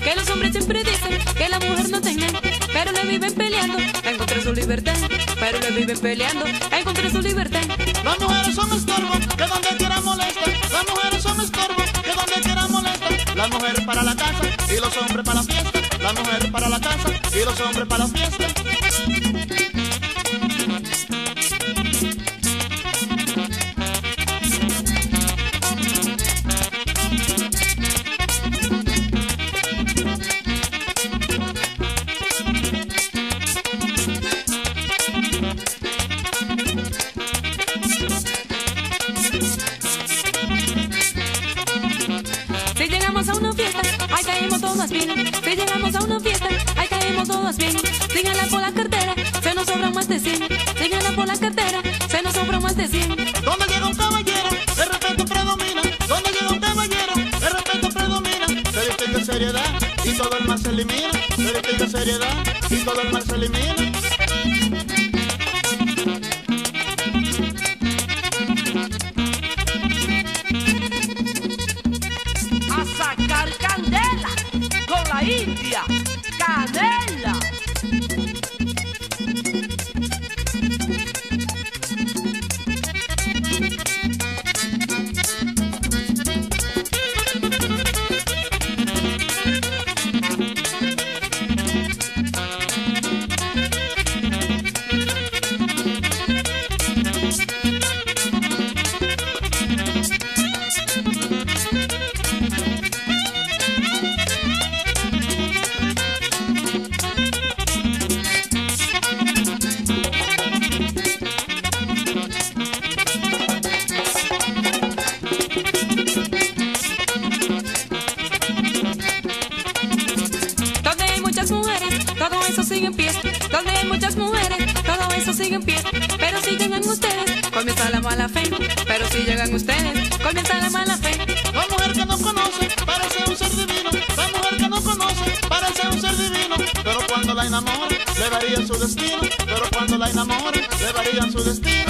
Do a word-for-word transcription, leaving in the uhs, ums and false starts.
que los hombres siempre dicen que la mujer no tiene, pero le viven peleando a encontrar su libertad, pero le viven peleando a encontrar su libertad. Las mujeres son estorbo, que donde quiera molestan. Las mujeres son estorbo, que donde quiera molestan. Las mujeres para la casa y los hombres para la fiesta. Las mujeres para la casa y los hombres para la fiesta. Si llegamos a una fiesta, ahí caemos todas bien. Si llegamos a una fiesta, ahí caemos todas bien. Sin jalar por la cartera, se nos sobran más de cien. Sin jalar por la cartera, se nos sobran más de cien. Donde llega un caballero, el respeto predomina. Donde llega un caballero, el respeto predomina. Se distingue seriedad y todo el mal se elimina. Se distingue seriedad y todo el mal se elimina. A sacar candela con la India, canela. Donde hay muchas mujeres, todo eso sigue en pie. Donde hay muchas mujeres, todo eso sigue en pie. Pero si llegan ustedes, comienza la mala fe. Pero si llegan ustedes, comienza la mala fe. La mujer que no conoce parece un ser divino. La mujer que no conoce parece un ser divino. Pero cuando la enamora, le varía su destino. Pero cuando la enamora, le varía su destino.